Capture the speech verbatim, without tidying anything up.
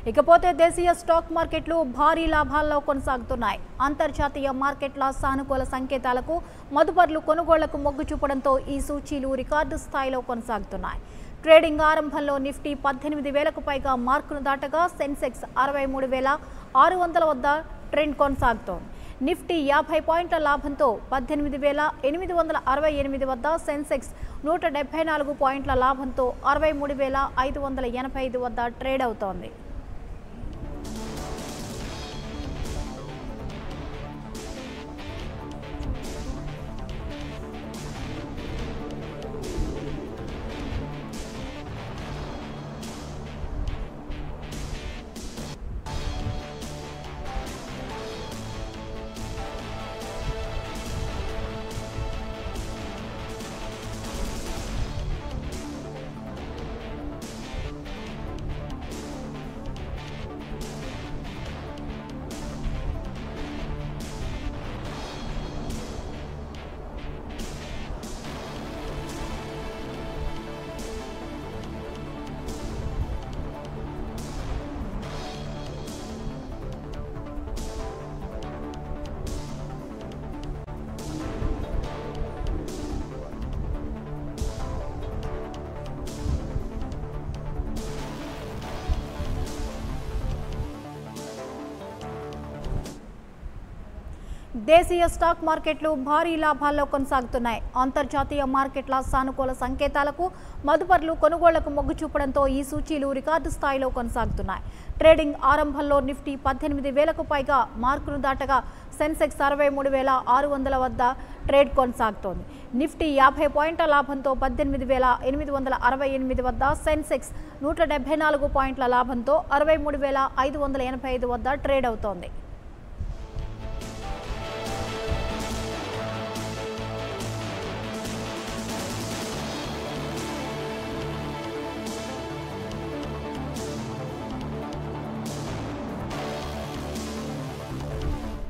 ఇకపోతే దేశీయ స్టాక్ మార్కెట్లు భారీ లాభాల్లో కొనసాగుతున్నాయి. అంతర్జాతీయ మార్కెట్ల సానుకూల సంకేతాలకు మదుపర్లు కొనుగోళ్లకు మొగ్గు చూపడంతో ఈ సూచీలు రికార్డు స్థాయిలో కొనసాగుతున్నాయి. ట్రేడింగ్ ఆరంభంలో నిఫ్టీ పద్దెనిమిది వేలకు పైగా మార్కును దాటగా సెన్సెక్స్ అరవై మూడు వేల ఆరు వందల వద్ద ట్రెండ్ కొనసాగుతోంది. నిఫ్టీ యాభై పాయింట్ల లాభంతో పద్దెనిమిది వేల ఎనిమిది వందల అరవై ఎనిమిది వద్ద, సెన్సెక్స్ నూట డెబ్బై నాలుగు పాయింట్ల లాభంతో అరవై మూడు వేల ఐదు వందల ఎనభై ఐదు వద్ద ట్రేడ్ అవుతోంది. దేశీయ స్టాక్ మార్కెట్లు భారీ లాభాల్లో కొనసాగుతున్నాయి. అంతర్జాతీయ మార్కెట్ల సానుకూల సంకేతాలకు మదుపర్లు కొనుగోళ్లకు మొగ్గు చూపడంతో ఈ సూచీలు రికార్డు స్థాయిలో కొనసాగుతున్నాయి. ట్రేడింగ్ ఆరంభంలో నిఫ్టీ పద్దెనిమిది వేలకు పైగా మార్కును దాటగా సెన్సెక్స్ అరవై మూడు వేల ఆరు వందల వద్ద ట్రేడ్ కొనసాగుతోంది. నిఫ్టీ యాభై పాయింట్ల లాభంతో పద్దెనిమిది వేల ఎనిమిది వందల అరవై ఎనిమిది వద్ద, సెన్సెక్స్ నూట డెబ్బై నాలుగు పాయింట్ల లాభంతో అరవై మూడు వేల ఐదు వందల ఎనభై ఐదు వద్ద ట్రేడ్ అవుతోంది.